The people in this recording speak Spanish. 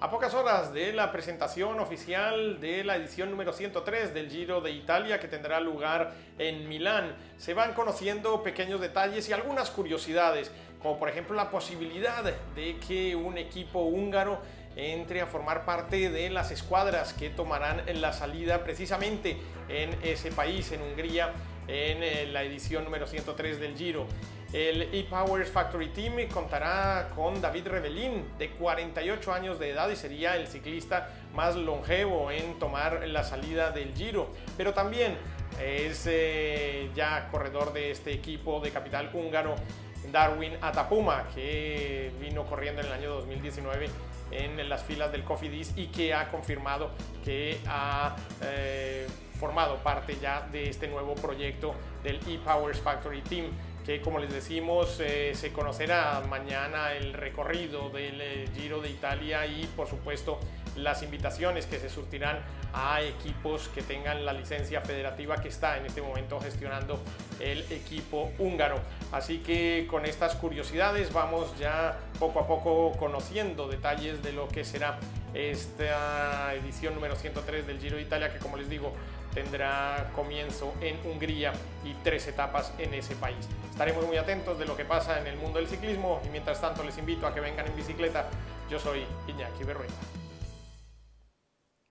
A pocas horas de la presentación oficial de la edición número 103 del Giro de Italia, que tendrá lugar en Milán, se van conociendo pequeños detalles y algunas curiosidades, como por ejemplo la posibilidad de que un equipo húngaro entre a formar parte de las escuadras que tomarán la salida precisamente en ese país, en Hungría, en la edición número 103 del Giro. El ePowers Factory Team contará con David Rebellin, de 48 años de edad, y sería el ciclista más longevo en tomar la salida del Giro, pero también es ya corredor de este equipo de capital húngaro, Darwin Atapuma, que vino corriendo en el año 2019 en las filas del Cofidis y que ha confirmado que ha formado parte ya de este nuevo proyecto del ePowers Factory Team, que, como les decimos, se conocerá mañana el recorrido del Giro de Italia y por supuesto las invitaciones que se surtirán a equipos que tengan la licencia federativa que está en este momento gestionando el equipo húngaro. Así que con estas curiosidades vamos ya poco a poco conociendo detalles de lo que será esta edición número 103 del Giro de Italia, que, como les digo, tendrá comienzo en Hungría y 3 etapas en ese país. Estaremos muy atentos de lo que pasa en el mundo del ciclismo y mientras tanto les invito a que vengan en bicicleta. Yo soy Iñaki Berrueta.